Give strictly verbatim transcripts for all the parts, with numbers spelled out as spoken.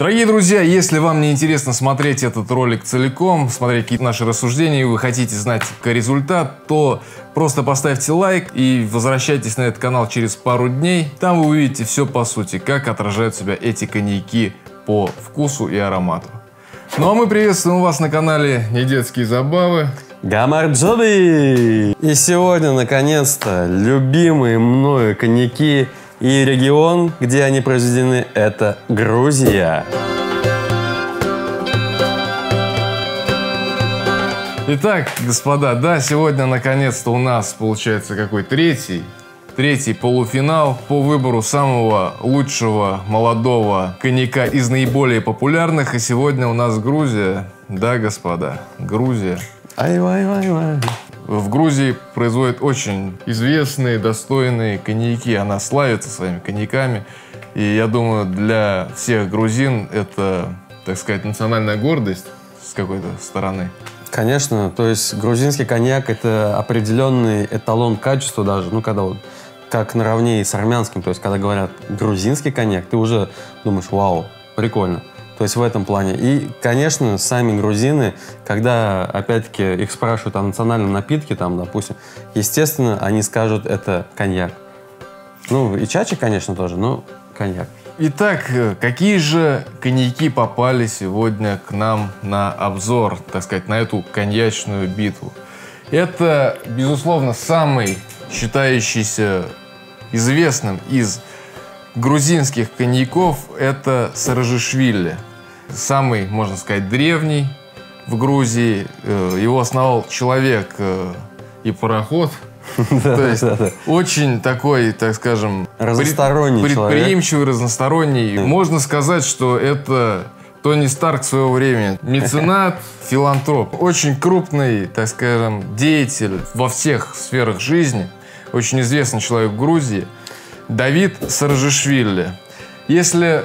Дорогие друзья, если вам не интересно смотреть этот ролик целиком, смотреть какие-то наши рассуждения, и вы хотите знать результат, то просто поставьте лайк и возвращайтесь на этот канал через пару дней. Там вы увидите все по сути, как отражают себя эти коньяки по вкусу и аромату. Ну а мы приветствуем вас на канале Недетские забавы. Гамарджоби! И сегодня, наконец-то, любимые мною коньяки и регион, где они произведены, это Грузия. Итак, господа, да, сегодня наконец-то у нас получается какой третий, третий полуфинал по выбору самого лучшего молодого коньяка из наиболее популярных. И сегодня у нас Грузия, да, господа, Грузия. Ай-вай-вай-вай. В Грузии производят очень известные, достойные коньяки. Она славится своими коньяками. И я думаю, для всех грузин это, так сказать, национальная гордость с какой-то стороны. Конечно, то есть грузинский коньяк – это определенный эталон качества даже, ну, когда вот как наравне и с армянским, то есть когда говорят грузинский коньяк, ты уже думаешь, вау, прикольно. То есть в этом плане. И, конечно, сами грузины, когда, опять-таки, их спрашивают о национальном напитке, там, допустим, естественно, они скажут, это коньяк. Ну, и чачи, конечно, тоже, но коньяк. Итак, какие же коньяки попали сегодня к нам на обзор, так сказать, на эту коньячную битву? Это, безусловно, самый считающийся известным из грузинских коньяков, это Саражишвили. Самый, можно сказать, древний в Грузии. Его основал человек и пароход. То есть очень такой, так скажем, разносторонний предприимчивый, разносторонний. Можно сказать, что это Тони Старк своего времени. Меценат, филантроп. Очень крупный, так скажем, деятель во всех сферах жизни. Очень известный человек в Грузии. Давид Саражишвили. Если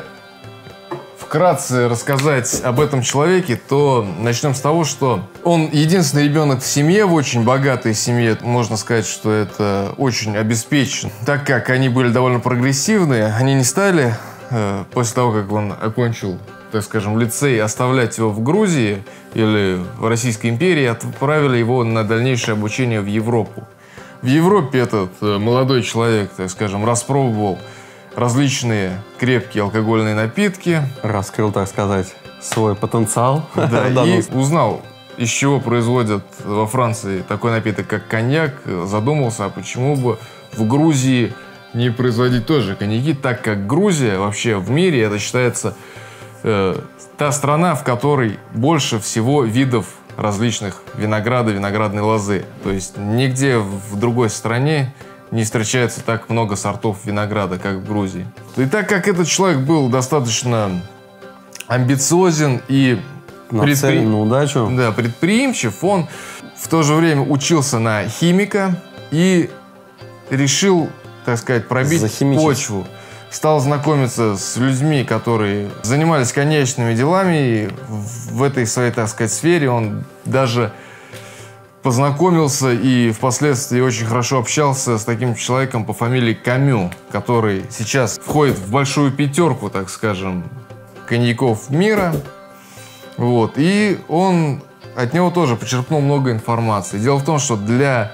вкратце рассказать об этом человеке, то начнем с того, что он единственный ребенок в семье, в очень богатой семье. Можно сказать, что это очень обеспечен. Так как они были довольно прогрессивные, они не стали, э, после того, как он окончил, так скажем, лицей, оставлять его в Грузии или в Российской империи, отправили его на дальнейшее обучение в Европу. В Европе этот э, молодой человек, так скажем, распробовал различные крепкие алкогольные напитки. Раскрыл, так сказать, свой потенциал. Да, и узнал, из чего производят во Франции такой напиток, как коньяк. Задумался, а почему бы в Грузии не производить тоже коньяки, так как Грузия вообще в мире, это считается э, та страна, в которой больше всего видов различных винограда, виноградной лозы. То есть нигде в другой стране не встречается так много сортов винограда, как в Грузии. И так как этот человек был достаточно амбициозен и предпри... на удачу. Да, предприимчив, он в то же время учился на химика и решил, так сказать, пробить почву. Стал знакомиться с людьми, которые занимались коньячными делами, и в этой своей, так сказать, сфере он даже познакомился и впоследствии очень хорошо общался с таким человеком по фамилии Камю, который сейчас входит в большую пятерку, так скажем, коньяков мира. Вот. И он от него тоже почерпнул много информации. Дело в том, что для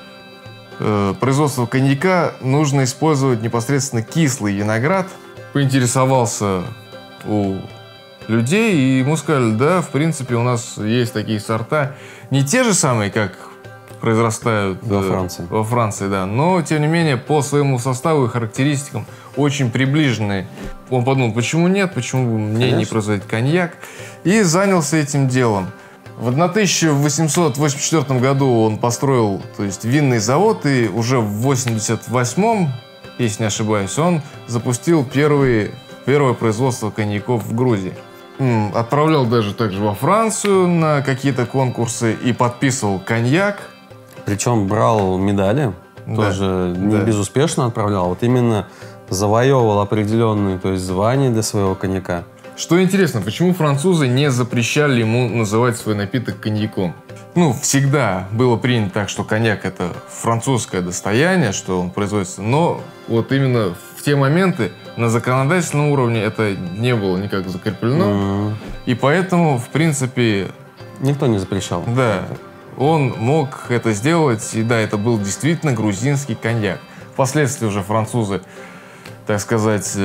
э, производства коньяка нужно использовать непосредственно кислый виноград. Поинтересовался у людей, и ему сказали, да, в принципе, у нас есть такие сорта. Не те же самые, как произрастают во Франции. Во Франции, да, но, тем не менее, по своему составу и характеристикам очень приближенные. Он подумал, почему нет, почему бы мне Конечно. не производить коньяк, и занялся этим делом. В тысяча восемьсот восемьдесят четвёртом году он построил, то есть, винный завод, и уже в восемьдесят восьмом, если не ошибаюсь, он запустил первые, первое производство коньяков в Грузии. Отправлял даже также во Францию на какие-то конкурсы и подписывал коньяк. Причем брал медали, да, тоже не да. безуспешно отправлял. Вот именно завоевывал определенные, то есть, звания для своего коньяка. Что интересно, почему французы не запрещали ему называть свой напиток коньяком? Ну, всегда было принято так, что коньяк – это французское достояние, что он производится. Но вот именно в те моменты на законодательном уровне это не было никак закреплено. Mm-hmm. И поэтому, в принципе... Никто не запрещал. Да. Он мог это сделать, и да, это был действительно грузинский коньяк. Впоследствии уже французы, так сказать,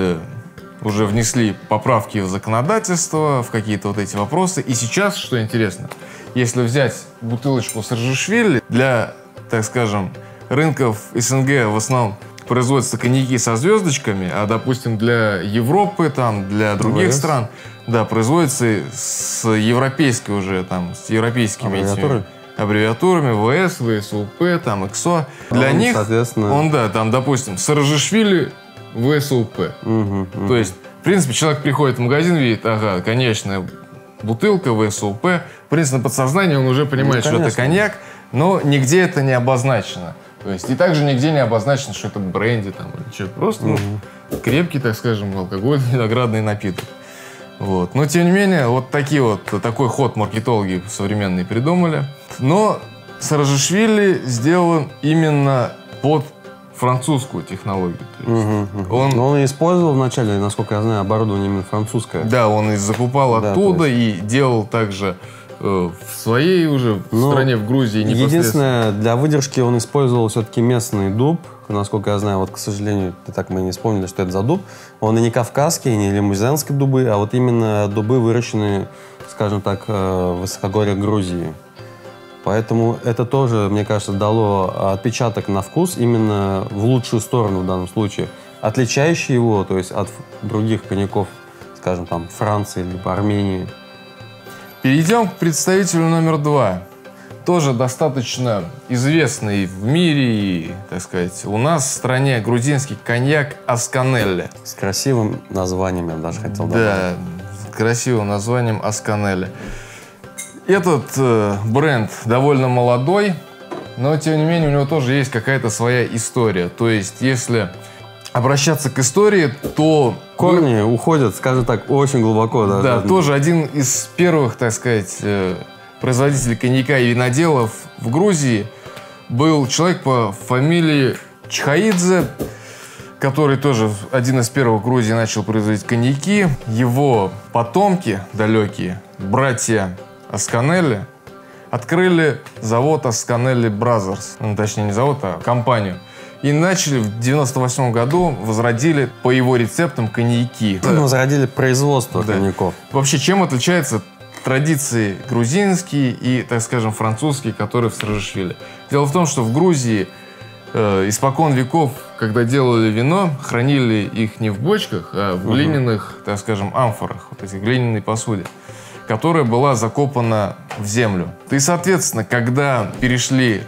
уже внесли поправки в законодательство, в какие-то вот эти вопросы. И сейчас, что интересно, если взять бутылочку Саржишвили, для, так скажем, рынков СНГ в основном производятся коньяки со звездочками, а, допустим, для Европы, там, для других ВС. стран, да, производится с европейской уже, там, с европейскими этими аббревиатурами, ВС, ВСУП, там, ИКСО. Для он, них, соответственно... он, да, там, допустим, Саржишвили, ВСУП. Угу, угу. То есть, в принципе, человек приходит в магазин, видит, ага, конечная бутылка, ВСУП. В принципе, на подсознании он уже понимает, ну, что это коньяк, но нигде это не обозначено. То есть, и также нигде не обозначено, что это бренди там или что. Просто угу. ну, крепкий, так скажем, алкогольный виноградный напиток. Вот. Но, тем не менее, вот, такие вот такой ход маркетологи современные придумали. Но Саржишвили сделан именно под французскую технологию. Угу, угу. Он, Но он использовал вначале, насколько я знаю, оборудование именно французское. Да, он и закупал да, оттуда есть... и делал также э, в своей уже в Но стране, в Грузии непосредственно. Единственное, для выдержки он использовал все-таки местный дуб. Насколько я знаю, вот, к сожалению, так мы не вспомнили, что это за дуб. Он и не кавказский, и не лимузенские дубы, а вот именно дубы, выращенные, скажем так, в высокогорье Грузии. Поэтому это тоже, мне кажется, дало отпечаток на вкус именно в лучшую сторону в данном случае, отличающий его, то есть от других коньяков, скажем, там, Франции либо Армении. Перейдем к представителю номер два. Тоже достаточно известный в мире и, так сказать, у нас в стране грузинский коньяк Асканелли. С красивым названием, я даже хотел добавить. Да, с красивым названием Асканелли. Этот э, бренд довольно молодой, но, тем не менее, у него тоже есть какая-то своя история. То есть, если обращаться к истории, то... Корни вы... уходят, скажем так, очень глубоко. Да, да, тоже один из первых, так сказать, э, производителей коньяка и виноделов в Грузии был человек по фамилии Чхаидзе, который тоже один из первых в Грузии начал производить коньяки. Его потомки далекие, братья Асканелли, открыли завод Асканелли Бразерс, ну, точнее не завод, а компанию. И начали в девяносто восьмом году, возродили по его рецептам коньяки. Ну, возродили производство да. коньяков. Вообще, чем отличаются традиции грузинские и, так скажем, французские, которые в Саржишвили? Дело в том, что в Грузии э, испокон веков, когда делали вино, хранили их не в бочках, а в глиняных, так скажем, амфорах, вот этих глиняной посуде, которая была закопана в землю. И, соответственно, когда перешли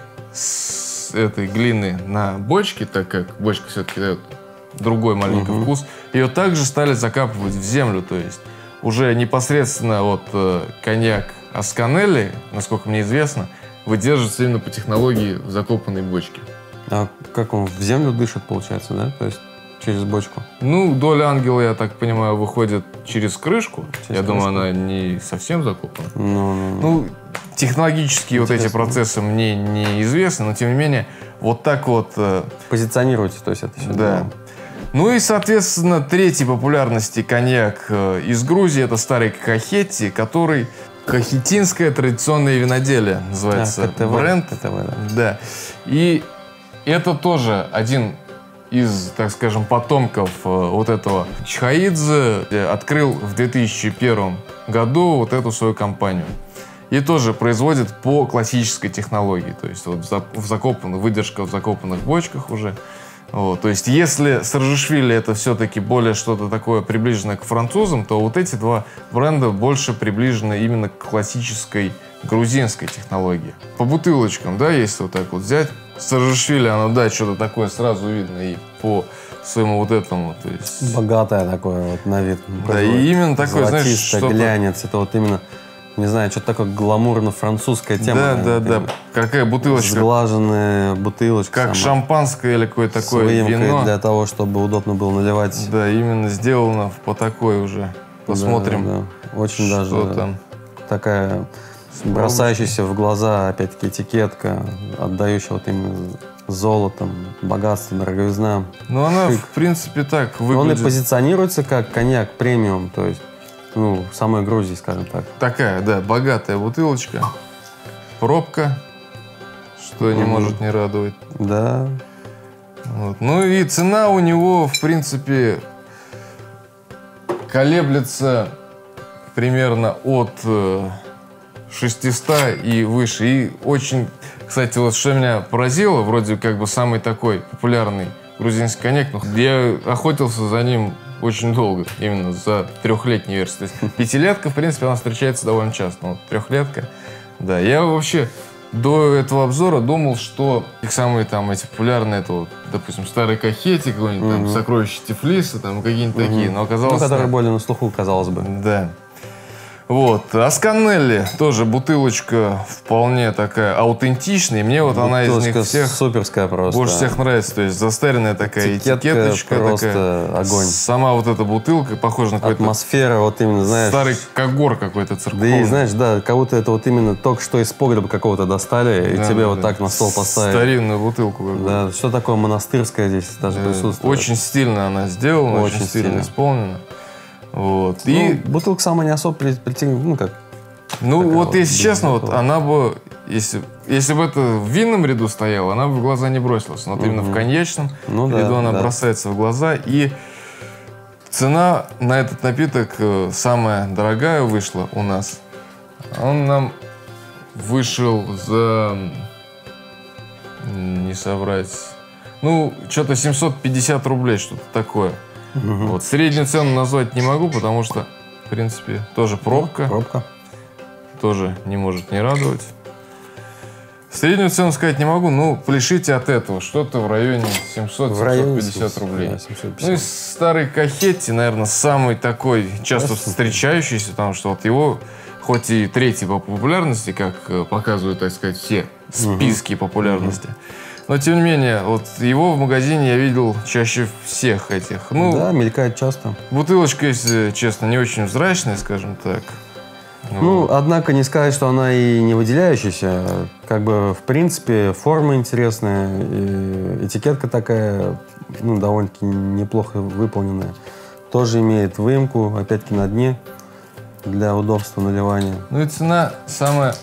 с этой глины на бочки, так как бочка все-таки дает другой маленький uh-huh. вкус, ее также стали закапывать в землю. То есть уже непосредственно вот э, коньяк Асканелли, насколько мне известно, выдерживается именно по технологии в закопанной бочке. А как он в землю дышит, получается, да? То есть через бочку? Ну, доля ангела, я так понимаю, выходит через крышку. Через я крышку. думаю, она не совсем закопана. Ну, ну, ну технологические Интересно. вот эти процессы мне неизвестны, но тем не менее, вот так вот... Позиционируете, то есть это все. Да. Дело. Ну и, соответственно, третий популярности коньяк из Грузии — это старый Кахетти, который... Кахетинское традиционное виноделие называется а, бренд. КТВ, да. да. И это тоже один из, так скажем, потомков вот этого Чхаидзе открыл в две тысячи первом году вот эту свою компанию. И тоже производит по классической технологии. То есть вот в закопанных, выдержка в закопанных бочках уже. Вот. То есть если Саржишвили это все-таки более что-то такое приближенное к французам, то вот эти два бренда больше приближены именно к классической грузинской технологии. По бутылочкам, да, если вот так вот взять, Саржишвили, оно, да, что-то такое сразу видно и по своему вот этому. То есть... Богатое такое вот на вид. Да, и именно такое, знаешь, что-то... глянец, это вот именно... Не знаю, что-то такое гламурно-французская тема. Да, да, да. Какая бутылочка. Сглаженная бутылочка. Как сама. Шампанское или какое-то такое вино. Для того, чтобы удобно было наливать. Да, именно сделано по такой уже. Посмотрим, да, да. Очень что даже там. Такая Бросающаяся в глаза, опять-таки, этикетка, отдающая вот именно золотом, богатство, дороговизна. Ну, она, шик. В принципе, так выглядит. Он и позиционируется как коньяк премиум, то есть, ну, в самой Грузии, скажем так. Такая, да, богатая бутылочка, пробка, что mm-hmm. не может не радовать. Да. Вот. Ну и цена у него, в принципе, колеблется примерно от шестисот и выше. И очень, кстати, вот что меня поразило, вроде как бы самый такой популярный грузинский коньяк, но я охотился за ним очень долго, именно за трехлетнюю версию. То есть пятилетка, в принципе, она встречается довольно часто, но вот трехлетка, да. Я вообще до этого обзора думал, что их самые там эти популярные, это вот, допустим, старый Кахети, какой-нибудь mm-hmm. там сокровища Тифлиса, там какие-нибудь mm-hmm. такие, но оказалось... Ну, которые более на слуху, казалось бы. Да. Вот. Асканелли тоже бутылочка вполне такая аутентичная. И мне вот бутылочка она из них всех суперская просто. Больше всех нравится. То есть застаренная такая этикетка, этикеточка. Просто такая. Огонь. Сама вот эта бутылка похожа на какой-то... Атмосфера вот именно, знаешь... Старый когор какой-то церковный. Да и знаешь, да, как будто это вот именно только что из погреба какого-то достали, да, и тебе да, вот так на стол поставили. Старинную бутылку. Да, что такое монастырское здесь даже да, присутствует. Очень стильно она сделана, очень, очень стильно, стильно исполнена. Вот. Ну, и бутылка сама не особо притягивает, ну как. Ну вот если честно, вот она бы, если, если бы это в винном ряду стояла, она бы в глаза не бросилась. Но вот угу. именно в коньячном ну, ряду да, она да. бросается в глаза. И цена на этот напиток самая дорогая вышла у нас. Он нам вышел за, не соврать, ну что-то семьсот пятьдесят рублей, что-то такое. Угу. Вот. Среднюю цену назвать не могу, потому что, в принципе, тоже пробка. Пробка. Тоже не может не радовать. Среднюю цену сказать не могу, но пляшите от этого. Что-то в районе семьсот — семьсот пятьдесят рублей. Да, семьсот пятьдесят. Ну и старый Кахетти, наверное, самый такой часто Просто встречающийся, потому что вот его, хоть и третий по популярности, как показывают, так сказать, все списки угу. популярности, угу. но, тем не менее, вот его в магазине я видел чаще всех этих. Ну, да, мелькает часто. Бутылочка, если честно, не очень взрачная, скажем так. Ну, вот. Однако не сказать, что она и не выделяющаяся. Как бы, в принципе, форма интересная, и этикетка такая, ну, довольно-таки неплохо выполненная. Тоже имеет выемку, опять-таки, на дне для удобства наливания. Ну и цена самая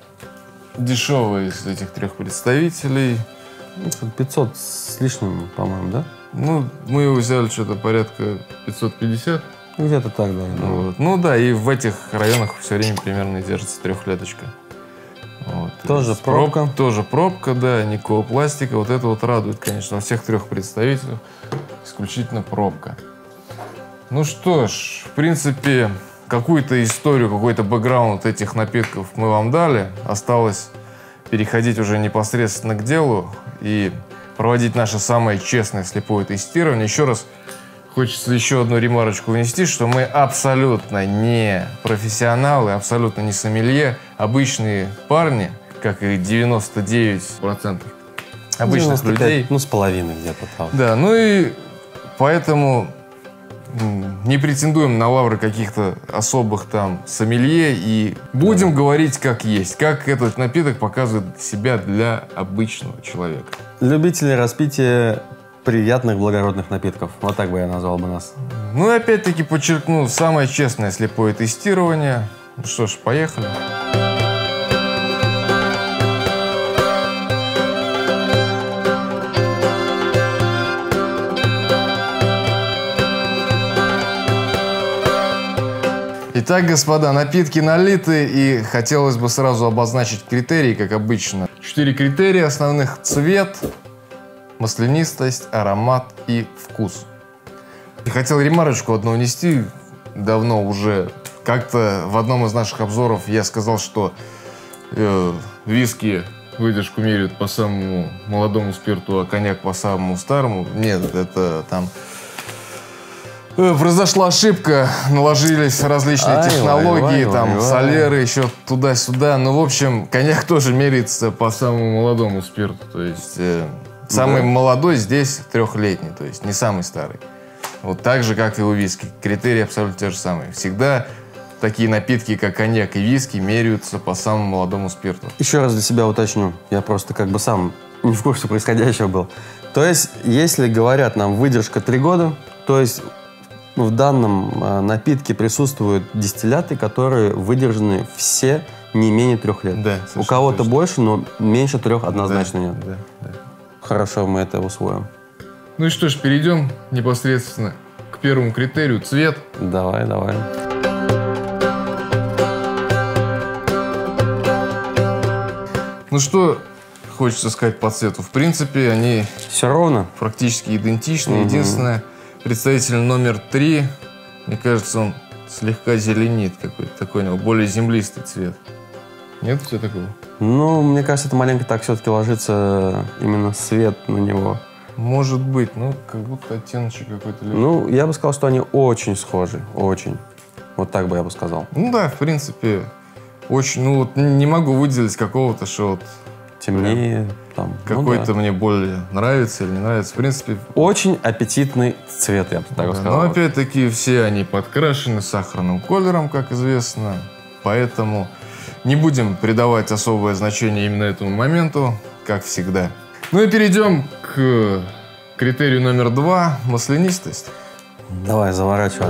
дешевая из этих трех представителей. пятьсот с лишним, по-моему, да? Ну, мы его взяли что-то порядка пятьсот пятьдесят. Где-то так, да. Вот. Ну да, и в этих районах все время примерно держится трехлеточка. Вот. Тоже пробка. Проб, тоже пробка, да, никакого пластика. Вот это вот радует, конечно, во всех трех представителях исключительно пробка. Ну что ж, в принципе, какую-то историю, какой-то бэкграунд этих напитков мы вам дали. Осталось переходить уже непосредственно к делу и проводить наше самое честное слепое тестирование. Еще раз хочется еще одну ремарочку внести, что мы абсолютно не профессионалы, абсолютно не сомелье, обычные парни, как и девяносто девять процентов обычных девяносто пять, людей. Ну, с половиной где-то, правда. Да, ну и поэтому не претендуем на лавры каких-то особых там сомелье и будем да. говорить как есть, как этот напиток показывает себя для обычного человека. Любители распития приятных благородных напитков. Вот так бы я назвал бы нас. Ну и опять-таки подчеркну, самое честное слепое тестирование. Ну что ж, поехали. Итак, господа, напитки налиты, и хотелось бы сразу обозначить критерии, как обычно. Четыре критерия основных: цвет, маслянистость, аромат и вкус. И хотел ремарочку одну внести. Давно уже как-то в одном из наших обзоров я сказал, что э, виски выдержку меряют по самому молодому спирту, а коньяк по самому старому. Нет, это там... Произошла ошибка, наложились различные ай, технологии, ай, ай, там, ай, ай. солеры, еще туда-сюда. Ну, в общем, коньяк тоже меряется по самому молодому спирту. То есть, э, самый да. молодой здесь трехлетний, то есть не самый старый. Вот так же, как и у виски. Критерии абсолютно те же самые. Всегда такие напитки, как коньяк и виски, меряются по самому молодому спирту. Еще раз для себя уточню. Я просто как бы сам не в курсе происходящего был. То есть, если говорят нам выдержка три года, то есть в данном э, напитке присутствуют дистилляты, которые выдержаны все не менее трех лет. Да, у кого-то точно. больше, но меньше трех однозначно да, нет. Да, да. Хорошо, мы это усвоим. Ну и что ж, перейдем непосредственно к первому критерию – цвет. Давай, давай. Ну что хочется сказать по цвету? В принципе, они все ровно, практически идентичны. Угу. Единственное, представитель номер три, мне кажется, он слегка зеленит какой-то, такой у него более землистый цвет. Нет у тебя такого? Ну, мне кажется, это маленько так все-таки ложится именно свет на него. Может быть, ну, как будто оттеночек какой-то. Ну, я бы сказал, что они очень схожи, очень. Вот так бы я бы сказал. Ну да, в принципе, очень, ну вот не могу выделить какого-то, что вот темнее, там. Какой-то ну, да. мне более нравится или не нравится. В принципе... Очень аппетитный цвет, я бы так да, сказал. Но опять-таки все они подкрашены сахарным колером, как известно. Поэтому не будем придавать особое значение именно этому моменту, как всегда. Ну и перейдем к критерию номер два – маслянистость. Давай, заворачивай.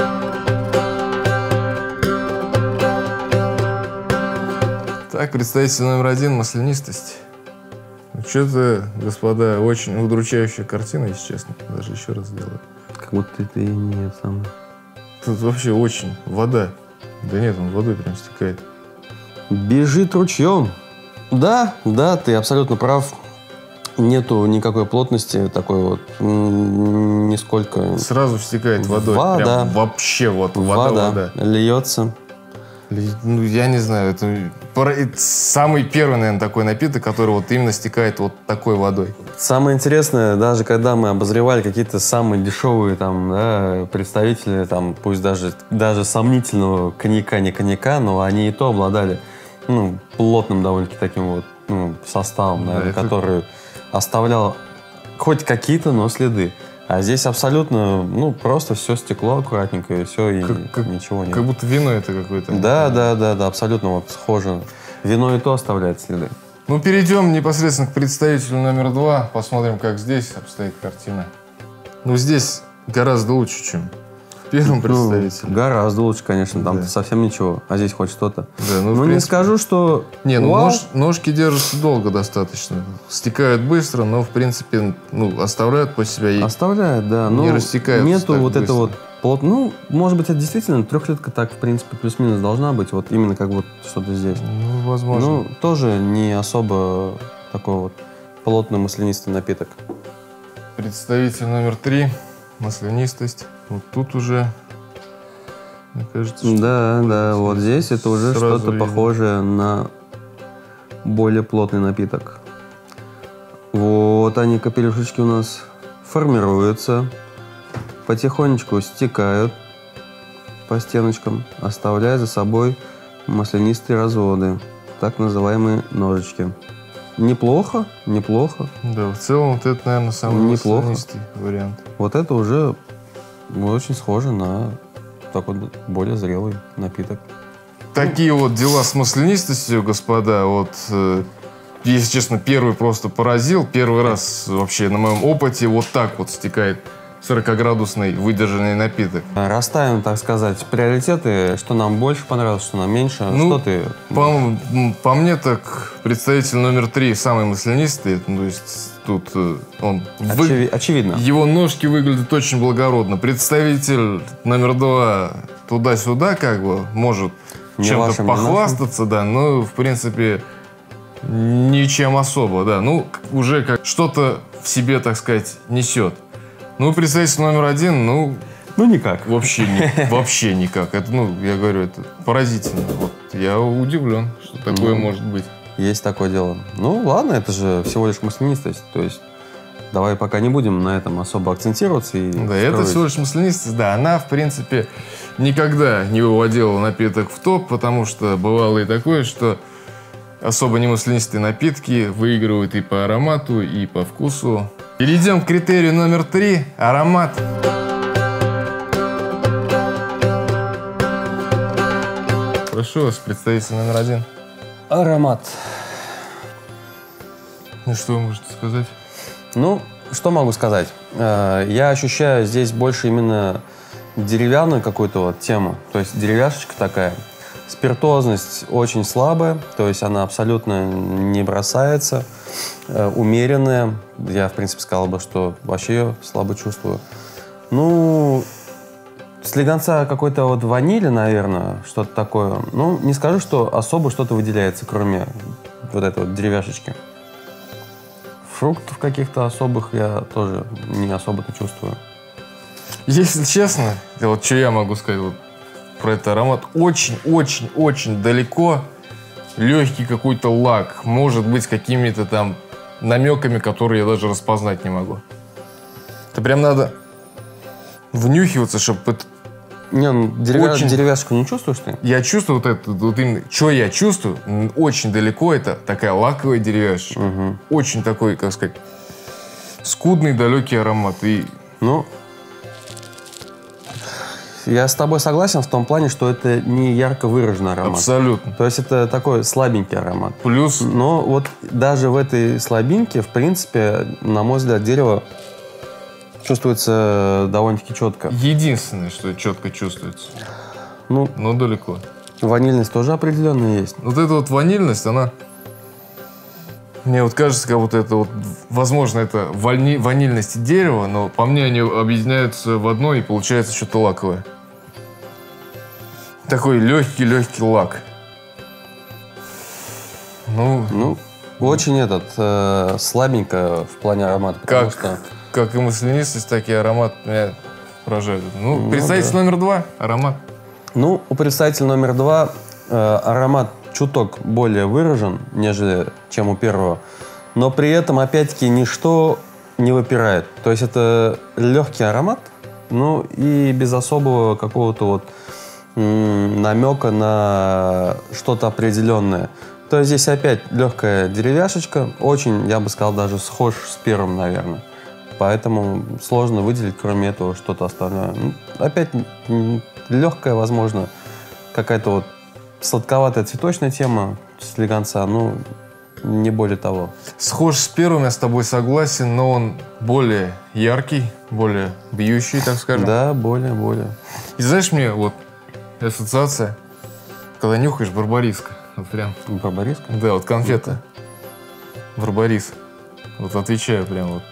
Так, представитель номер один – маслянистость. Что-то, господа, очень удручающая картина, если честно. Даже еще раз сделаю. Как будто это и нет самое. Тут вообще очень вода. Да нет, он водой прям стекает. Бежит ручьем. Да, да, ты абсолютно прав. Нету никакой плотности такой вот, нисколько. Сразу стекает водой. Вода. Прям вообще вот вода, вода. вода. Льется. Ну, я не знаю, это самый первый, наверное, такой напиток, который вот именно стекает вот такой водой. Самое интересное, даже когда мы обозревали какие-то самые дешевые там, да, представители, там, пусть даже, даже сомнительного коньяка, не коньяка, но они и то обладали, ну, плотным довольно-таки таким вот, ну, составом, наверное, да, который это... оставлял хоть какие-то, но следы. А здесь абсолютно, ну, просто все стекло аккуратненько, и все, и как, как, ничего нет. Как будто вино это какое-то. Да, да, да, да, абсолютно вот схоже. Вино и то оставляет следы. Ну, перейдем непосредственно к представителю номер два. Посмотрим, как здесь обстоит картина. Ну, здесь гораздо лучше, чем в первом представителе. Ну, гораздо лучше, конечно, там да. совсем ничего, а здесь хоть что-то. Да, ну, ну принципе... не скажу, что... Не, ну нож, ножки держатся долго достаточно. Стекают быстро, но, в принципе, ну, оставляют после себя и оставляют, да. Не но растекаются нету вот быстро. это вот плот... Ну, может быть, это действительно трехлетка так, в принципе, плюс-минус должна быть. Вот именно как вот что-то здесь. Ну, возможно. Ну, тоже не особо такой вот плотный маслянистый напиток. Представитель номер три. Маслянистость. Вот тут уже, мне кажется, что... Да, да, вот здесь это уже что-то похожее на более плотный напиток. Вот они, капелюшечки у нас формируются, потихонечку стекают по стеночкам, оставляя за собой маслянистые разводы, так называемые ножички. Неплохо, неплохо. Да, в целом вот это, наверное, самый неплохо. маслянистый вариант. Вот это уже очень схоже на такой более зрелый напиток. Такие вот дела с маслянистостью, господа, вот, э, если честно, первый просто поразил. Первый раз вообще на моем опыте вот так вот стекает сорокаградусный выдержанный напиток. Расставим, так сказать, приоритеты, что нам больше понравилось, что нам меньше. Ну, что ты... По, по мне так представитель номер три самый маслянистый. То есть тут он... Очеви... Вы... Очевидно. Его ножки выглядят очень благородно. Представитель номер два туда-сюда как бы может чем-то похвастаться, да, но в принципе ничем особо, да. Ну, уже как что-то в себе, так сказать, несет. Ну, представитель номер один, ну... Ну, никак. Вообще, не, вообще никак. Это, ну, я говорю, это поразительно. Вот, я удивлен, что такое ну, может быть. Есть такое дело. Ну, ладно, это же всего лишь маслянистость. То есть, давай пока не будем на этом особо акцентироваться. И да, строить. Это всего лишь маслянистость, да. Она, в принципе, никогда не выводила напиток в топ, потому что бывало и такое, что особо не маслянистые напитки выигрывают и по аромату, и по вкусу. Перейдем к критерию номер три – аромат. Прошу вас, представитель номер один. Аромат. Ну, что вы можете сказать? Ну, что могу сказать? Я ощущаю здесь больше именно деревянную какую-то вот тему. То есть деревяшечка такая. Спиртозность очень слабая, то есть она абсолютно не бросается. Умеренная. Я, в принципе, сказал бы, что вообще ее слабо чувствую. Ну, слегонца какой-то вот ванили, наверное, что-то такое. Ну, не скажу, что особо что-то выделяется, кроме вот этой вот деревяшечки. Фруктов каких-то особых я тоже не особо-то чувствую. Если честно, вот что я могу сказать вот про этот аромат, очень-очень-очень далеко легкий какой-то лак, может быть, с какими-то там намеками, которые я даже распознать не могу. Это прям надо внюхиваться, чтобы это... Не, ну, деревя... очень... деревяшку не чувствуешь ты? Я чувствую вот это, вот именно, что я чувствую, очень далеко это такая лаковая деревяшечка. Угу. Очень такой, как сказать, скудный, далекий аромат. И... Ну, я с тобой согласен в том плане, что это не ярко выраженный аромат. Абсолютно. То есть это такой слабенький аромат. Плюс... Но вот даже в этой слабинке, в принципе, на мой взгляд, дерево чувствуется довольно-таки четко. Единственное, что четко чувствуется. Ну, но далеко. Ванильность тоже определенная есть. Вот эта вот ванильность, она... Мне вот кажется, как будто это вот... Возможно, это вани... ванильность дерева, но по мне они объединяются в одно и получается что-то лаковое. Такой легкий-легкий лак. Ну... Ну, очень этот... Э, слабенько в плане аромата, потому как... что... Как и маслянистость, так и аромат меня поражает. Ну, ну представитель да. номер два – аромат. Ну, у представителя номер два э, аромат чуток более выражен, нежели чем у первого. Но при этом, опять-таки, ничто не выпирает. То есть это легкий аромат, ну и без особого какого-то вот м- намека на что-то определенное. То есть здесь опять легкая деревяшечка, очень, я бы сказал, даже схож с первым, наверное. Поэтому сложно выделить, кроме этого, что-то остальное. Ну, опять легкая, возможно, какая-то вот сладковатая цветочная тема слегонца, ну, не более того. Схож с первым, я с тобой согласен, но он более яркий, более бьющий, так скажем. Да, более, более. И знаешь, мне вот ассоциация, когда нюхаешь барбариска. Вот прям. Барбариска? Да, вот конфета. Барбарис. Вот отвечаю прям вот.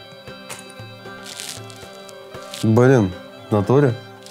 Блин, в натуре?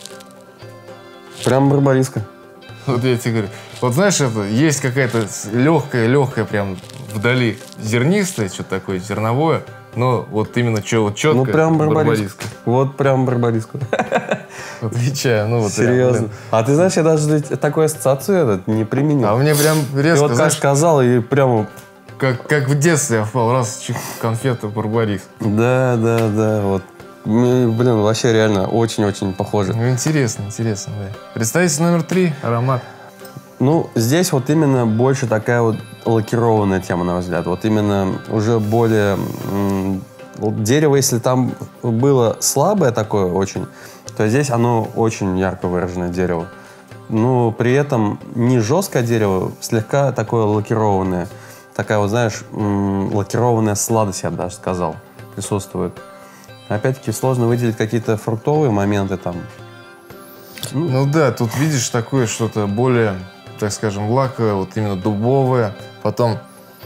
Прям барбариска. Вот я тебе говорю. Вот знаешь, это есть какая-то легкая-легкая прям вдали зернистое, что-то такое зерновое, но вот именно что, вот четко ну, прям барбариска. барбариска. Вот прям барбариска. Отвечаю, ну вот серьезно. Прям, а ты знаешь, я даже такую ассоциацию этот не применил. А мне прям резко, ты вот знаешь, как сказал, и прямо... Как, как в детстве я впал, раз чих, конфета барбарис. Да, да, да, вот. Блин, вообще реально очень-очень похоже. Ну, интересно, интересно, да. Представитель номер три, аромат. Ну, здесь вот именно больше такая вот лакированная тема, на мой взгляд. Вот именно уже более... Вот дерево, если там было слабое такое очень, то здесь оно очень ярко выраженное дерево. Но при этом не жесткое дерево, слегка такое лакированное. Такая вот, знаешь, лакированная сладость, я бы даже сказал, присутствует. Опять-таки сложно выделить какие-то фруктовые моменты там. Ну, ну да, тут видишь такое что-то более, так скажем, лаковое, вот именно дубовое. Потом,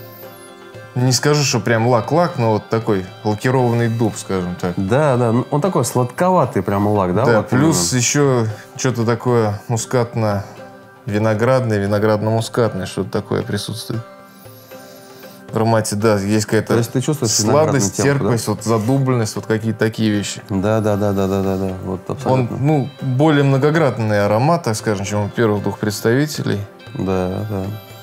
не скажу, что прям лак-лак, но вот такой лакированный дуб, скажем так. Да, да, он такой сладковатый прям лак, да? Да, вот плюс именно. еще что-то такое мускатно-виноградное, виноградно-мускатное, что-то такое присутствует. В аромате, да, есть какая-то есть ты чувствуешь сладость, темку, терпкость, да? вот задубленность, вот какие-то такие вещи. Да, да, да, да, да, да, да. Вот абсолютно. Он, ну, более многогранный аромат, так скажем, чем у первых двух представителей. Да, да.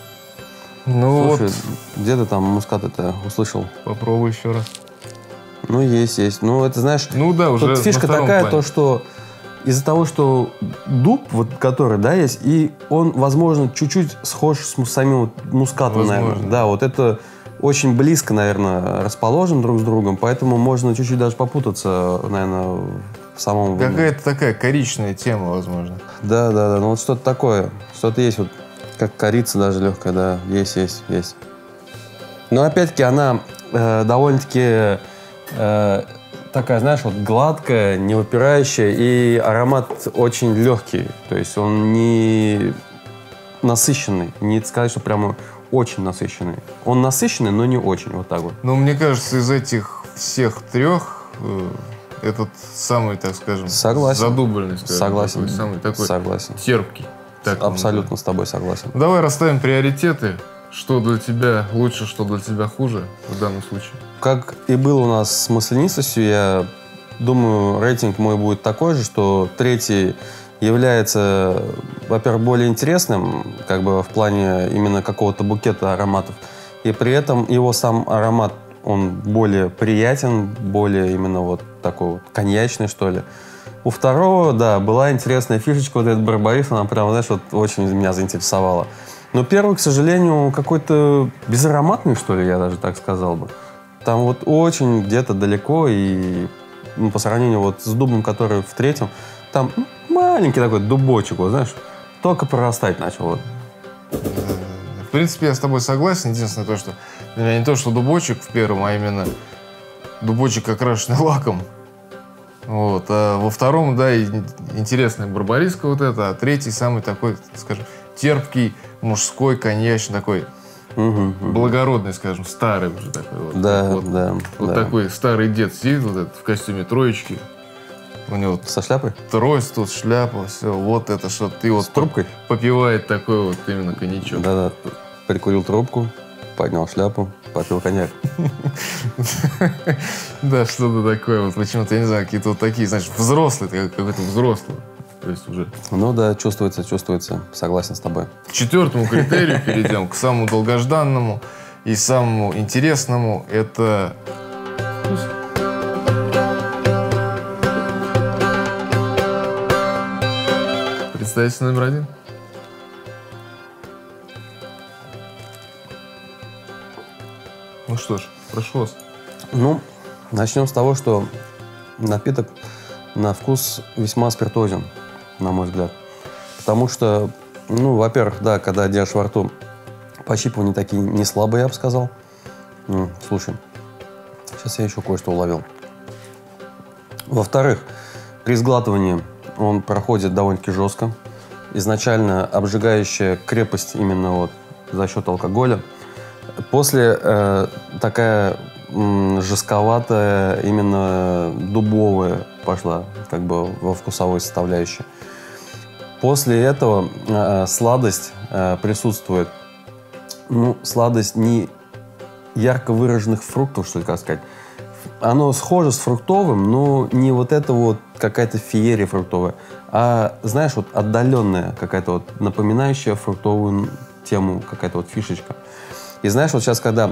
Ну слушай, вот. Где ты там мускат это услышал? Попробуй еще раз. Ну, есть, есть. Ну, это, знаешь, ну, да, уже тут фишка такая, плане. то, что из-за того, что дуб, вот который, да, есть, и он, возможно, чуть-чуть схож с самим вот мускатом, возможно. наверное. Да, вот это очень близко, наверное, расположен друг с другом, поэтому можно чуть-чуть даже попутаться, наверное, в самом... Какая-то такая коричневая тема, возможно. Да, да, да, ну вот что-то такое, что-то есть вот Как корица даже легкая, да. Есть, есть, есть. Но опять-таки она э, довольно-таки э, такая, знаешь, вот гладкая, не выпирающая, и аромат очень легкий. То есть он не насыщенный. Не сказать, что прямо очень насыщенный. Он насыщенный, но не очень. Вот так вот. Ну, мне кажется, из этих всех трех э, этот самый, так скажем, согласен. задубленный, скажем, согласен. Такой, самый такой согласен. терпкий. Так абсолютно с тобой согласен. Давай расставим приоритеты. Что для тебя лучше, что для тебя хуже в данном случае? Как и было у нас с маслянистостью, я думаю, рейтинг мой будет такой же, что третий является, во-первых, более интересным, как бы в плане именно какого-то букета ароматов, и при этом его сам аромат, он более приятен, более именно вот такой вот коньячный, что ли. У второго, да, была интересная фишечка, вот этот барбарис, она прям, знаешь, вот очень меня заинтересовала. Но первый, к сожалению, какой-то безароматный, что ли, я даже так сказал бы. Там вот очень где-то далеко, и ну, по сравнению вот с дубом, который в третьем, там ну, маленький такой дубочек, вот, знаешь, только прорастать начал. Вот. В принципе, я с тобой согласен. Единственное то, что для меня не то, что дубочек в первом, а именно дубочек, окрашенный лаком. Вот. А во втором, да, интересная барбариска вот эта, а третий самый такой, скажем, терпкий, мужской, коньячный, такой угу, благородный, скажем, старый уже такой. Вот, да, вот, да. Вот да. такой старый дед сидит вот этот в костюме троечки. У него со шляпой? Трость тут, шляпа, все. Вот это что ты вот... С трубкой? Попивает такой вот именно коньячок. Да-да. Прикурил трубку, поднял шляпу, попил коньяк. Да, что-то такое. Вот почему-то, я не знаю, какие-то вот такие, знаешь, взрослые, какой-то взрослый. То есть уже... Ну да, чувствуется, чувствуется. Согласен с тобой. К четвертому критерию перейдем, к самому долгожданному и самому интересному. Это... Представитель номер один. Ну что ж, прошу вас. Ну, начнем с того, что напиток на вкус весьма спиртозен, на мой взгляд. Потому что, ну, во-первых, да, когда держишь во рту, пощипывания такие не слабые, я бы сказал. М, слушай, сейчас я еще кое-что уловил. Во-вторых, при сглатывании он проходит довольно-таки жестко. Изначально обжигающая крепость именно вот за счет алкоголя. После э, такая м, жестковатая, именно дубовая пошла как бы во вкусовой составляющей. После этого э, сладость э, присутствует. Ну, сладость не ярко выраженных фруктов, что ли, как сказать. Оно схоже с фруктовым, но не вот это вот какая-то феерия фруктовая, а, знаешь, вот отдаленная какая-то вот напоминающая фруктовую тему, какая-то вот фишечка. И знаешь, вот сейчас, когда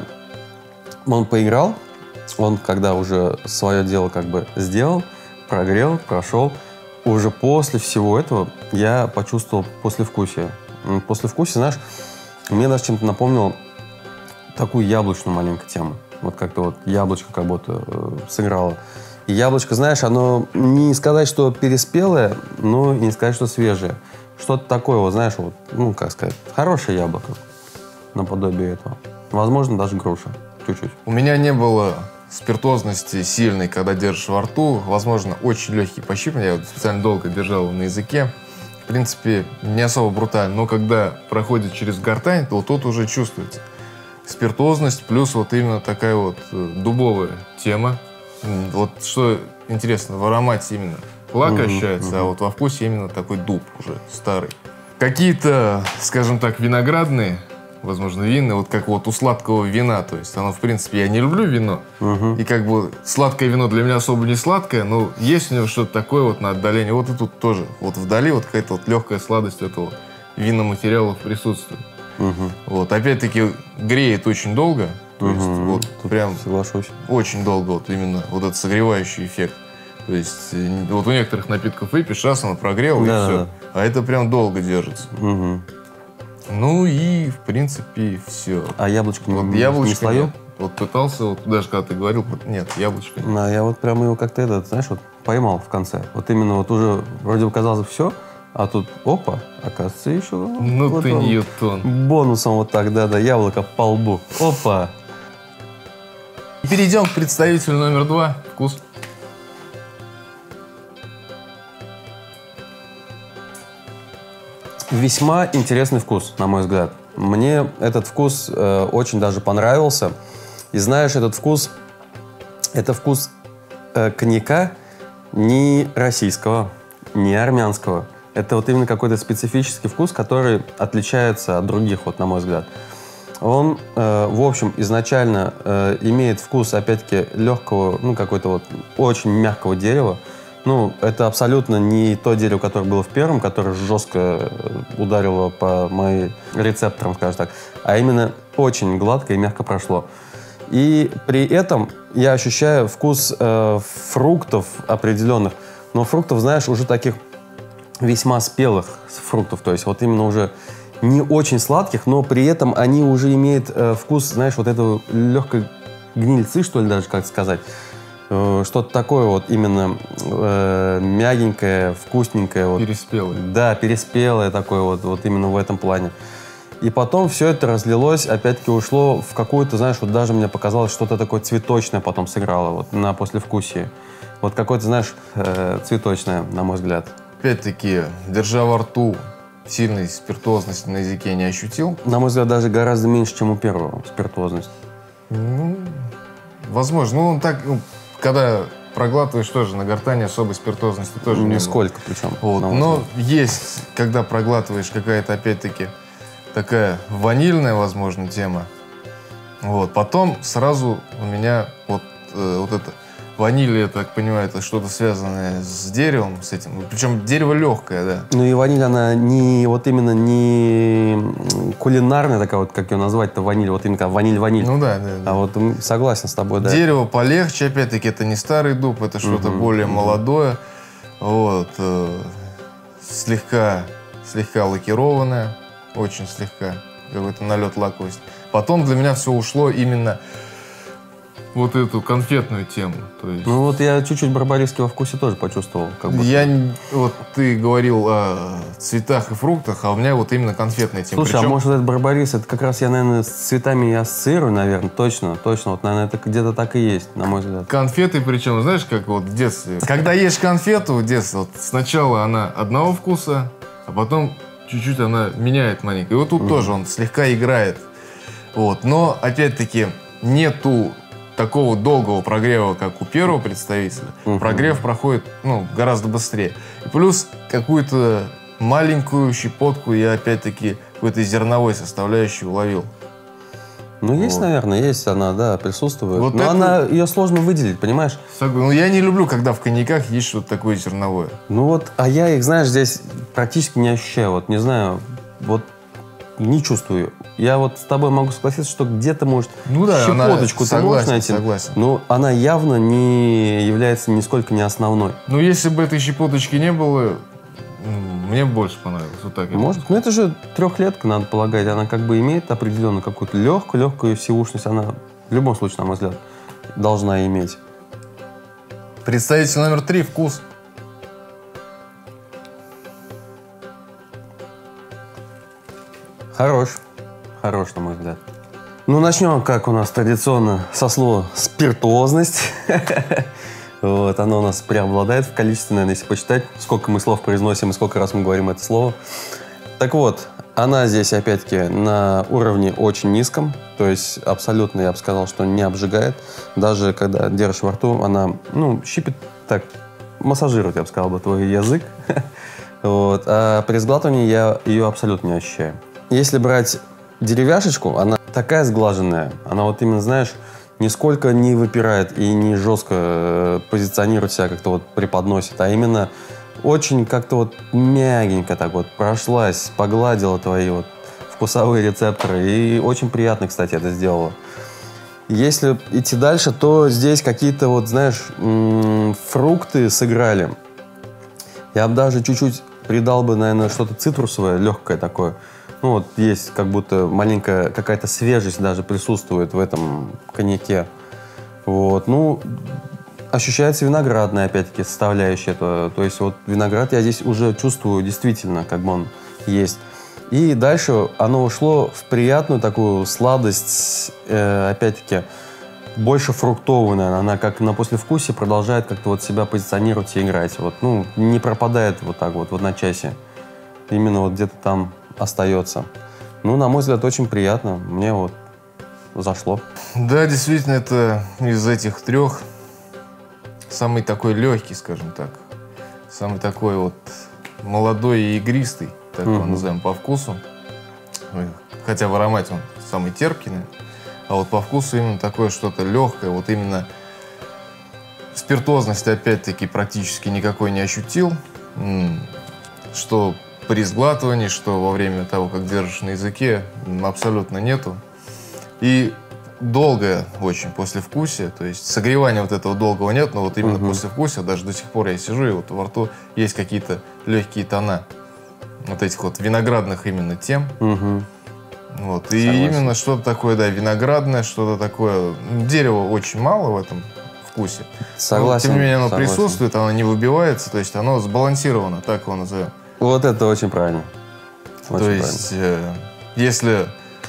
он поиграл, он когда уже свое дело как бы сделал, прогрел, прошел, уже после всего этого я почувствовал послевкусие. Послевкусие, знаешь, мне даже чем-то напомнил такую яблочную маленькую тему. Вот как-то вот яблочко как будто э, сыграло. И яблочко, знаешь, оно не сказать, что переспелое, но и не сказать, что свежее. Что-то такое, вот знаешь, вот, ну, как сказать, хорошее яблоко наподобие этого. Возможно, даже груша. Чуть-чуть. У меня не было спиртозности сильной, когда держишь во рту. Возможно, очень легкий пощипывания. Я вот специально долго держал его на языке. В принципе, не особо брутально. Но когда проходит через гортань, то вот тут уже чувствуется спиртозность, плюс вот именно такая вот дубовая тема. Вот что интересно, в аромате именно лак mm-hmm, ощущается, mm-hmm. а вот во вкусе именно такой дуб уже старый. Какие-то, скажем так, виноградные, возможно, винные, вот как вот у сладкого вина. То есть оно, в принципе, я не люблю вино. Mm-hmm. И как бы сладкое вино для меня особо не сладкое, но есть у него что-то такое вот на отдалении. Вот и тут тоже. Вот вдали вот какая-то вот легкая сладость этого виноматериалов присутствует. Угу. Вот, опять-таки, греет очень долго. То угу. есть, вот Тут прям соглашусь. Очень долго вот именно вот этот согревающий эффект. То есть, вот у некоторых напитков выпьешь, раз оно прогрело, да, и все. Да. А это прям долго держится. Угу. Ну и, в принципе, все. А яблочко вот не, яблочко не словил? Вот пытался, вот даже когда ты говорил, нет, яблочко нет. Да, я вот прям его как-то, этот, знаешь, вот поймал в конце. Вот именно вот уже вроде бы казалось все, А тут, опа, оказывается, еще... Ну вот ты он, Ньютон. Бонусом вот так, да-да, яблоко по лбу. Опа. Перейдем к представителю номер два. Вкус. Весьма интересный вкус, на мой взгляд. Мне этот вкус э, очень даже понравился. И знаешь, этот вкус, это вкус э, коньяка не российского, не армянского. Это вот именно какой-то специфический вкус, который отличается от других, вот на мой взгляд. Он, э, в общем, изначально э, имеет вкус, опять-таки, легкого, ну, какой-то вот очень мягкого дерева. Ну, это абсолютно не то дерево, которое было в первом, которое жестко ударило по моим рецепторам, скажем так, а именно очень гладко и мягко прошло. И при этом я ощущаю вкус э, фруктов определенных, но фруктов, знаешь, уже таких весьма спелых фруктов, то есть вот именно уже не очень сладких, но при этом они уже имеют э, вкус, знаешь, вот этого легкой гнильцы, что ли, даже как сказать. Что-то такое вот именно э, мягенькое, вкусненькое. Вот. Переспелое. Да, переспелое такое вот, вот именно в этом плане. И потом все это разлилось, опять-таки ушло в какую-то, знаешь, вот даже мне показалось, что-то такое цветочное потом сыграло вот на послевкусии. Вот какое-то, знаешь, э, цветочное, на мой взгляд. Опять-таки, держа во рту, сильной спиртуозности на языке не ощутил? На мой взгляд, даже гораздо меньше, чем у первого спиртуозность. Ну, возможно. Ну, он так... Ну, когда проглатываешь, тоже на гортани особой спиртозности тоже не было. Нисколько причем. Вот. Но есть, когда проглатываешь, какая-то, опять-таки, такая ванильная, возможно, тема. Вот. Потом сразу у меня вот, э, вот это ваниль, я так понимаю, это что-то связанное с деревом, с этим. Причем дерево легкое, да. Ну и ваниль, она не вот именно не кулинарная такая, вот как ее назвать-то, ваниль, вот именно ваниль-ваниль. Ну да, да, да. А вот согласен с тобой, да. Дерево полегче, опять-таки, это не старый дуб, это что-то угу, более угу. молодое. Вот. Э, слегка, слегка лакированное, очень слегка, какой-то налет лаковости. Потом для меня все ушло именно вот эту конфетную тему. То есть... Ну вот я чуть-чуть барбариски во вкусе тоже почувствовал. Как будто. Я, вот ты говорил о цветах и фруктах, а у меня вот именно конфетная тема. Слушай, Причем... а может этот барбарис, это как раз я, наверное, с цветами и ассоциирую, наверное, точно, точно. Вот, наверное, это где-то так и есть, на мой взгляд. Конфеты, причем, знаешь, как вот в детстве. Когда ешь конфету в детстве, вот сначала она одного вкуса, а потом чуть-чуть она меняет маленько. И вот тут mm. тоже он слегка играет. Вот. Но, опять-таки, нету такого долгого прогрева, как у первого представителя. Uh-huh. Прогрев проходит, ну, гораздо быстрее. И плюс какую-то маленькую щепотку я, опять-таки, какой-то зерновой составляющей уловил. Ну, есть, вот. наверное, есть она, да, присутствует. Вот но это... она, ее сложно выделить, понимаешь? Ну, я не люблю, когда в коньяках есть что-то такое зерновое. Ну вот, а я их, знаешь, здесь практически не ощущаю. Вот, не знаю, вот не чувствую. Я вот с тобой могу согласиться, что где-то, может, ну да, щепоточку ты можешь найти. Согласен. Но она явно не является нисколько не основной. Ну, если бы этой щепоточки не было, мне больше понравилось. Вот так. Может, ну это же трехлетка, надо полагать. Она как бы имеет определенную какую-то легкую, легкую сивушность. Она в любом случае, на мой взгляд, должна иметь. Представитель номер три. Вкус. Хорош. Хорош, на мой взгляд. Ну, начнем, как у нас традиционно, со слова «спиртуозность». Вот, оно у нас преобладает в количестве, наверное, если почитать, сколько мы слов произносим и сколько раз мы говорим это слово. Так вот, она здесь, опять-таки, на уровне очень низком, то есть абсолютно, я бы сказал, что не обжигает. Даже когда держишь во рту, она, ну, щипит так, массажирует, я бы сказал, бы, твой язык. Вот. А при сглатывании я ее абсолютно не ощущаю. Если брать деревяшечку, она такая сглаженная, она вот именно, знаешь, нисколько не выпирает и не жестко позиционирует себя, как-то вот преподносит, а именно очень как-то вот мягенько так вот прошлась, погладила твои вот вкусовые рецепторы. И очень приятно, кстати, это сделала. Если идти дальше, то здесь какие-то вот, знаешь, фрукты сыграли. Я бы даже чуть-чуть придал бы, наверное, что-то цитрусовое, легкое такое. Ну вот есть как будто маленькая какая-то свежесть даже присутствует в этом коньяке. Вот, ну, ощущается виноградная, опять-таки, составляющая этого. То есть вот виноград я здесь уже чувствую действительно, как бы он есть. И дальше оно ушло в приятную такую сладость, э, опять-таки, больше фруктовую, наверное. Она как на послевкусие продолжает как-то вот себя позиционировать и играть. Вот, ну, не пропадает вот так вот, вот на часе. Именно вот где-то там остается. Ну, на мой взгляд, очень приятно. Мне вот зашло. Да, действительно, это из этих трех самый такой легкий, скажем так. Самый такой вот молодой и игристый, так его назовем, по вкусу. Хотя в аромате он самый терпкий, а вот по вкусу именно такое что-то легкое. Вот именно спиртозности, опять-таки, практически никакой не ощутил. Что при сглатывании, что во время того, как держишь на языке, абсолютно нету. И долгое очень послевкусие, то есть согревания вот этого долгого нет, но вот именно угу. послевкусие, даже до сих пор я сижу, и вот во рту есть какие-то легкие тона вот этих вот виноградных именно тем. Угу. Вот. И Согласен. Именно что-то такое, да, виноградное, что-то такое. Дерева очень мало в этом вкусе. Согласен. Но, тем не менее, оно Согласен. присутствует, оно не выбивается, то есть оно сбалансировано, так его назовем. Вот это очень правильно. Очень то есть, э, если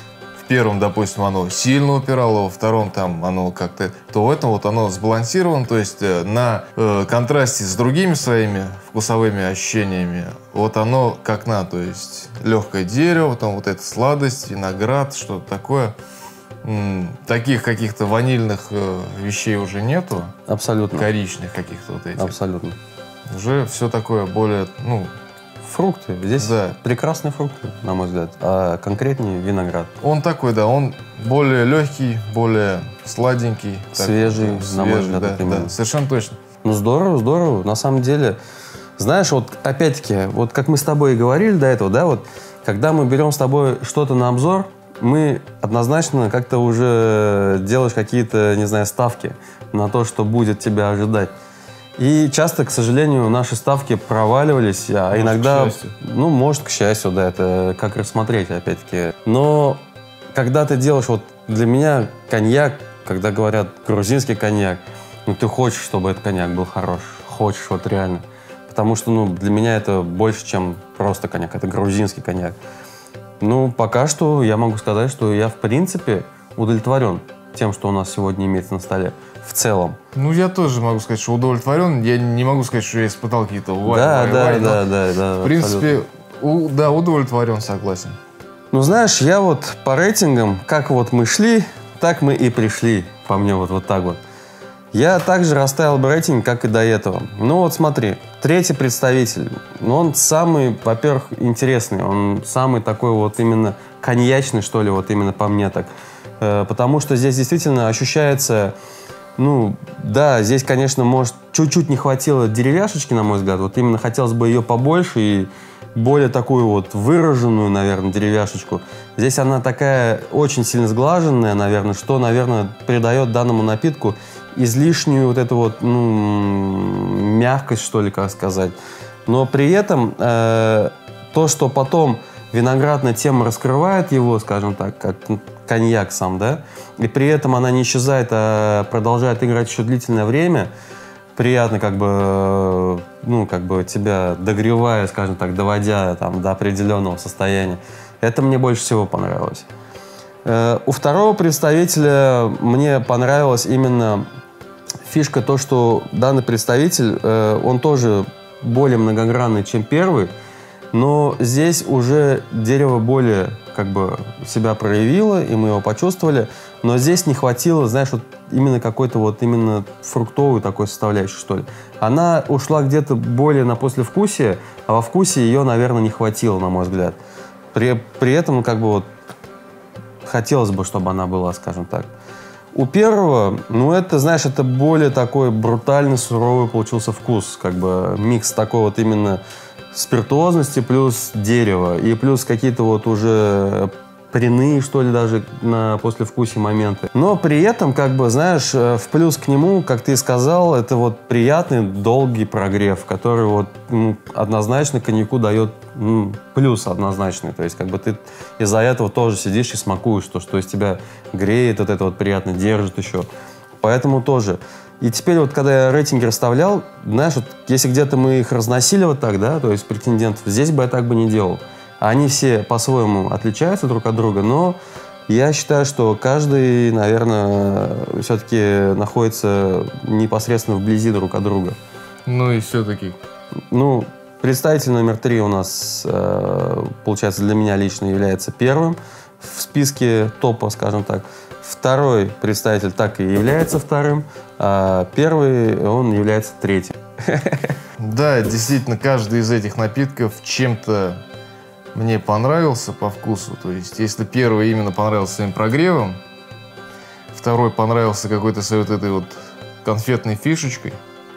в первом, допустим, оно сильно упирало, во втором там оно как-то, то в этом вот оно сбалансировано, то есть э, на э, контрасте с другими своими вкусовыми ощущениями, вот оно как на, то есть легкое дерево, там вот эта сладость, виноград, что-то такое. М-м, таких каких-то ванильных э, вещей уже нету. Абсолютно. Коричных каких-то вот этих. Абсолютно. Уже все такое более, ну... Фрукты. Здесь да. прекрасные фрукты, на мой взгляд. А конкретнее виноград. Он такой, да, он более легкий, более сладенький. Свежий, так, на мой взгляд. Да, да, совершенно точно. Ну, здорово, здорово. На самом деле, знаешь, вот опять-таки, вот как мы с тобой и говорили до этого, да, вот, когда мы берем с тобой что-то на обзор, мы однозначно как-то уже делаешь какие-то, не знаю, ставки на то, что будет тебя ожидать. И часто, к сожалению, наши ставки проваливались, а может, иногда, ну, может, к счастью, да, это как рассмотреть, опять-таки. Но когда ты делаешь, вот для меня коньяк, когда говорят грузинский коньяк, ну, ты хочешь, чтобы этот коньяк был хорош, хочешь вот реально. Потому что, ну, для меня это больше, чем просто коньяк, это грузинский коньяк. Ну, пока что я могу сказать, что я, в принципе, удовлетворен тем, что у нас сегодня имеется на столе. В целом. Ну, я тоже могу сказать, что удовлетворен. Я не могу сказать, что я испытал какие-то вай, да, вай, да, вай, да, да, да. В принципе, у, да, удовлетворен, согласен. Ну, знаешь, я вот по рейтингам, как вот мы шли, так мы и пришли. По мне вот, вот так вот. Я также расставил бы рейтинг, как и до этого. Ну, вот смотри, третий представитель. Ну, он самый, во-первых, интересный. Он самый такой вот именно коньячный, что ли, вот именно по мне так. Потому что здесь действительно ощущается... Ну, да, здесь, конечно, может, чуть-чуть не хватило деревяшечки, на мой взгляд. Вот именно хотелось бы ее побольше и более такую вот выраженную, наверное, деревяшечку. Здесь она такая очень сильно сглаженная, наверное, что, наверное, придает данному напитку излишнюю вот эту вот, ну, мягкость, что ли, как сказать. Но при этом э, то, что потом виноградная тема раскрывает его, скажем так, как коньяк сам, да, и при этом она не исчезает, а продолжает играть еще длительное время, приятно как бы, ну, как бы тебя догревая, скажем так, доводя там до определенного состояния. Это мне больше всего понравилось. Э, у второго представителя мне понравилась именно фишка то, что данный представитель, э, он тоже более многогранный, чем первый, но здесь уже дерево более как бы себя проявило, и мы его почувствовали. Но здесь не хватило, знаешь, вот именно какой-то вот именно фруктовой такой составляющей, что ли. Она ушла где-то более на послевкусие, а во вкусе ее, наверное, не хватило, на мой взгляд. При, при этом как бы вот хотелось бы, чтобы она была, скажем так. У первого, ну это, знаешь, это более такой брутальный, суровый получился вкус. Как бы микс такой вот именно спиртуозности плюс дерево. И плюс какие-то вот уже пряные, что ли, даже на послевкусие моменты. Но при этом, как бы, знаешь, в плюс к нему, как ты сказал, это вот приятный долгий прогрев, который вот ну, однозначно коньяку дает ну, плюс однозначный. То есть, как бы ты из-за этого тоже сидишь и смакуешь то, что из тебя греет, вот это вот приятно держит еще. Поэтому тоже. И теперь вот, когда я рейтинги расставлял, знаешь, вот, если где-то мы их разносили вот так, да, то есть претендентов, здесь бы я так бы не делал. Они все по-своему отличаются друг от друга, но я считаю, что каждый, наверное, все-таки находится непосредственно вблизи друг от друга. Ну и все-таки. Ну, представитель номер три у нас, получается, для меня лично является первым в списке топа, скажем так. Второй представитель так и является вторым, а первый, он является третьим. Да, действительно, каждый из этих напитков чем-то мне понравился по вкусу. То есть, если первый именно понравился своим прогревом, второй понравился какой-то своей вот этой вот конфетной фишечкой,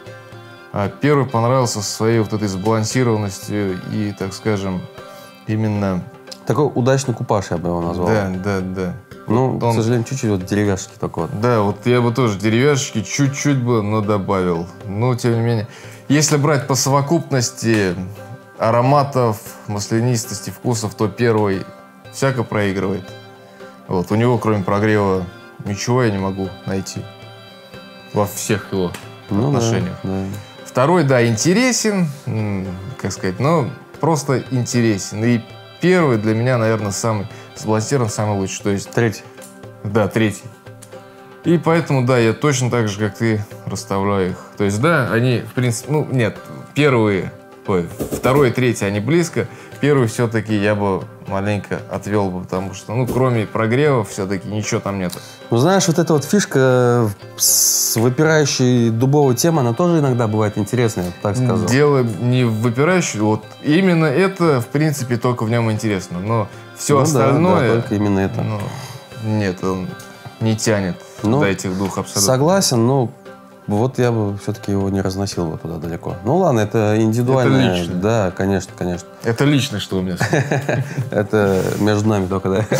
а первый понравился своей вот этой сбалансированностью и, так скажем, именно... Такой удачный купаж, я бы его назвал. Да, да, да. Ну, он... к сожалению, чуть-чуть вот деревяшки только вот. Да, вот я бы тоже деревяшки чуть-чуть бы, но добавил. Но, тем не менее, если брать по совокупности ароматов, маслянистости, вкусов, то первый всяко проигрывает. Вот, у него, кроме прогрева, ничего я не могу найти во всех его ну, отношениях. Да, да. Второй, да, интересен, как сказать, но просто интересен. И первый для меня, наверное, самый сбалансирован, самый лучший. То есть третий. Да, третий. И поэтому, да, я точно так же, как ты, расставляю их. То есть, да, они, в принципе, ну, нет, первые, ой, второй и третий, они близко. Первый все-таки я бы маленько отвел бы, потому что, ну, кроме прогрева, все-таки ничего там нет. Ну, знаешь, вот эта вот фишка с выпирающей дубовой темой, она тоже иногда бывает интересная, я бы так сказал. Дело не в выпирающей, вот именно это, в принципе, только в нем интересно. Но все ну, остальное... Да, да, только именно это. Ну, нет, он не тянет ну, до этих двух абсолютно. Согласен, но вот я бы все-таки его не разносил бы туда далеко. Ну ладно, это индивидуально. Это лично. Да, конечно, конечно. Это лично, что у меня. Это между нами только, да?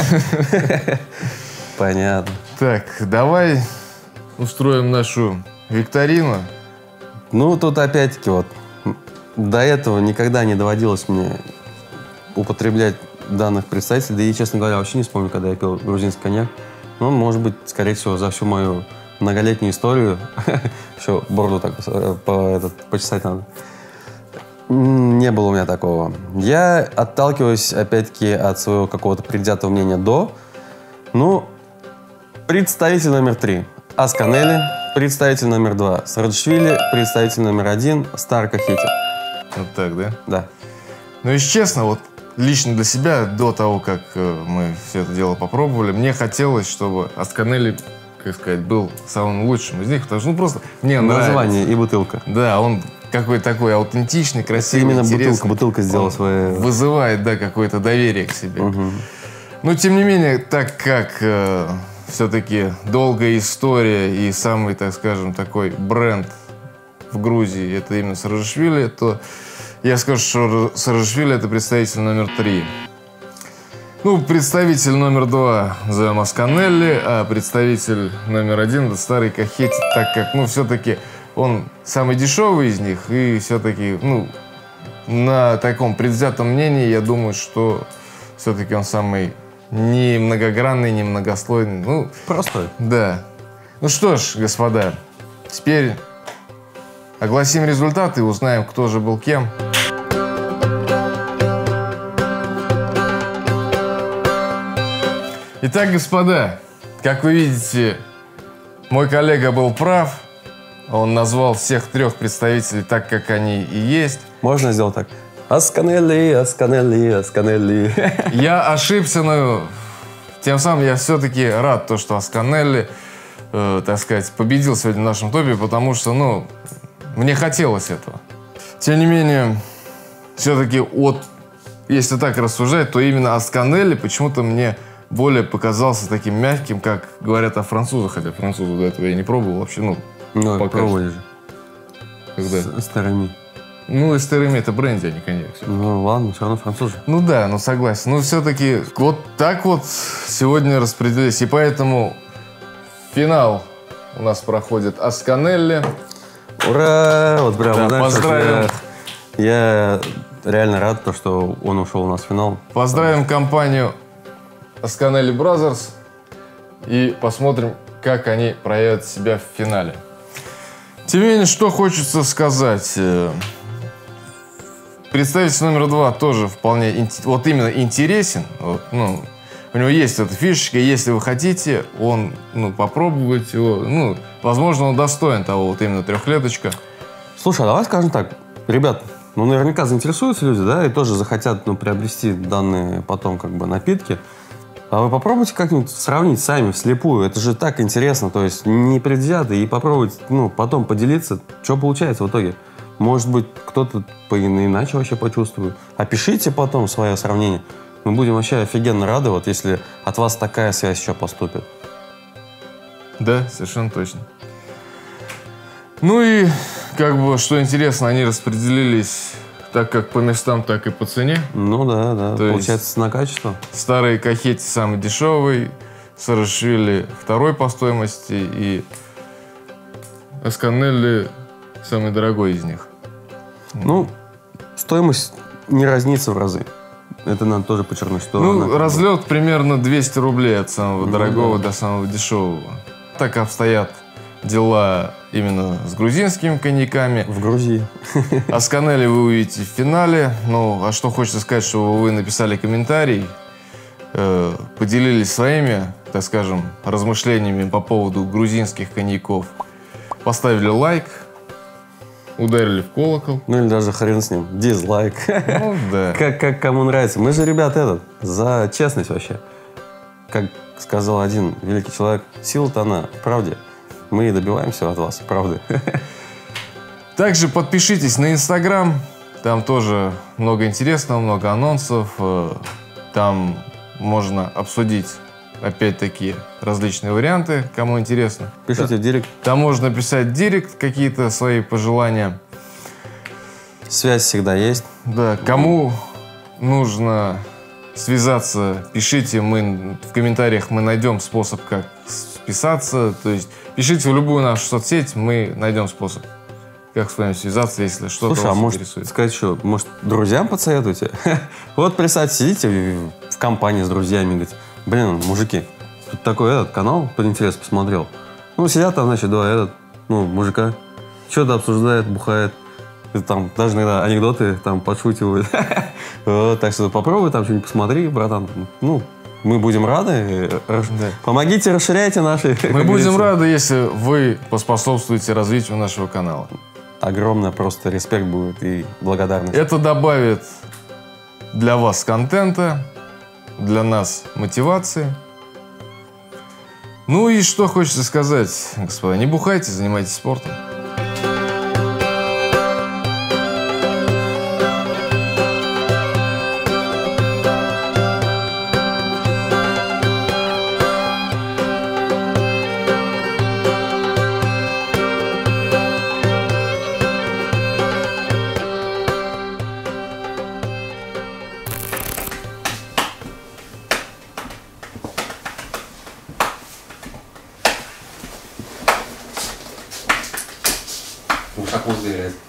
Понятно. Так, давай устроим нашу викторину. Ну, тут опять-таки вот до этого никогда не доводилось мне употреблять данных представителей. Да и, честно говоря, вообще не вспомню, когда я пил грузинский коньяк. Ну, может быть, скорее всего, за всю мою многолетнюю историю. Еще бороду так по, этот, почесать надо. Не было у меня такого. Я отталкиваюсь, опять-таки, от своего какого-то предвзятого мнения до. Ну, представитель номер три. Асканели. Представитель номер два. Сараджишвили. Представитель номер один. Старка Хити. Вот так, да? Да. Ну, если честно, вот лично для себя, до того, как мы все это дело попробовали, мне хотелось, чтобы Асканели, как сказать, был самым лучшим из них, потому что, ну, просто мне нравится. Название и бутылка. Да, он какой-то такой аутентичный, красивый, именно интересный. бутылка, бутылка сделала свое... Вызывает, да, какое-то доверие к себе. Угу. Но, тем не менее, так как э, все-таки долгая история и самый, так скажем, такой бренд в Грузии, это именно Сараджишвили, то я скажу, что Сараджишвили — это представитель номер три. Ну, представитель номер два за Асканели, а представитель номер один — это старый Кахети, так как, ну, все-таки он самый дешевый из них, и все-таки, ну, на таком предвзятом мнении, я думаю, что все-таки он самый не многогранный, не многослойный. Ну, простой. Да. Ну что ж, господа, теперь огласим результаты и узнаем, кто же был кем. Итак, господа, как вы видите, мой коллега был прав. Он назвал всех трех представителей так, как они и есть. Можно сделать так? Асканели, Асканели, Асканели. Я ошибся, но тем самым я все-таки рад, то, что Асканели, э, так сказать, победил сегодня в нашем топе, потому что, ну, мне хотелось этого. Тем не менее, все-таки от, если так рассуждать, то именно Асканели почему-то мне более показался таким мягким, как говорят о французах, хотя французов до этого я не пробовал вообще, ну, ну пока пробовали же. Когда? С старыми. Ну, и старыми это бренди, а не коньяк. Ну, ладно, все равно французы. Ну да, ну согласен. Ну, все-таки вот так вот сегодня распределились. И поэтому финал у нас проходит Асканели. Ура! Вот прям, да, знаешь, поздравим. Я, я реально рад, то, что он ушел у нас в финал. Поздравим компанию Асканели Brothers и посмотрим, как они проявят себя в финале. Тем не менее, что хочется сказать. Представитель номер два тоже вполне, вот именно интересен. Вот, ну, у него есть эта фишечка, если вы хотите, он, ну, попробовать его, ну, возможно, он достоин того, вот именно трехлеточка. Слушай, а давай скажем так, ребят, ну, наверняка заинтересуются люди, да, и тоже захотят, ну, приобрести данные потом, как бы, напитки. А вы попробуйте как-нибудь сравнить сами вслепую. Это же так интересно. То есть не предвзято и попробовать, ну, потом поделиться, что получается в итоге. Может быть, кто-то иначе вообще почувствует. Опишите потом свое сравнение. Мы будем вообще офигенно рады, вот если от вас такая связь еще поступит. Да, совершенно точно. Ну и, как бы, что интересно, они распределились так как по местам, так и по цене. Ну да, да. То получается цена-качество. Старый Кахети самый дешевый, Саакашвили второй по стоимости и Эсканелли самый дорогой из них. Ну, стоимость не разнится в разы. Это надо тоже подчеркнуть, что... Ну, она... разлет примерно двести рублей от самого ну, дорогого да. до самого дешевого. Так обстоят дела именно с грузинскими коньяками. В Грузии. Эсканелли вы увидите в финале. Ну, а что хочется сказать, что вы написали комментарий, э, поделились своими, так скажем, размышлениями по поводу грузинских коньяков. Поставили лайк, ударили в колокол. Ну или даже хрен с ним, дизлайк. Ну, да. как, как кому нравится. Мы же, ребят, этот, за честность вообще. Как сказал один великий человек, сила-то она в правде. Мы и добиваемся от вас, правда. Также подпишитесь на Инстаграм. Там тоже много интересного, много анонсов. Там можно обсудить, опять-таки, различные варианты, кому интересно. Пишите в директ. Там можно писать в директ какие-то свои пожелания. Связь всегда есть. Да, кому нужно связаться, пишите, мы в комментариях мы найдем способ, как списаться. То есть пишите в любую нашу соцсеть, мы найдем способ, как с вами связаться, если что-то Слушай, вас а может интересует. сказать, что, может, друзьям подсоветуйте? Вот представьте, сидите в компании с друзьями, говорите, блин, мужики, тут такой этот канал под интерес посмотрел. Ну, сидят там, значит, два этот, ну, мужика, что-то обсуждает, бухает. И там даже иногда анекдоты там подшутивают. Вот, так что попробуй там что-нибудь посмотри, братан. Ну, мы будем рады. Да. Помогите, расширяйте наши... Мы будем рады, если вы поспособствуете развитию нашего канала. Огромный просто респект будет и благодарность. Это добавит для вас контента, для нас мотивации. Ну и что хочется сказать, господа, не бухайте, занимайтесь спортом. Шаг возле